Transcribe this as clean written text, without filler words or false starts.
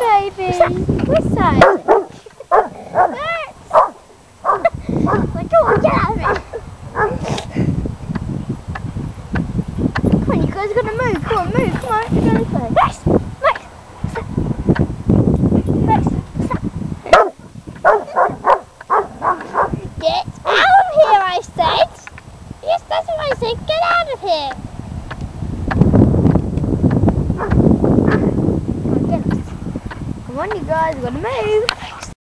baby. Which side? Max! Like, come on, get out of here. Come on, you guys are going to move. Come on, move. Come on, you're going this way. Max! Max! Max! Get out of here, I said! Yes, that's what I said. Get out of here! Come on, you guys, we're gonna move.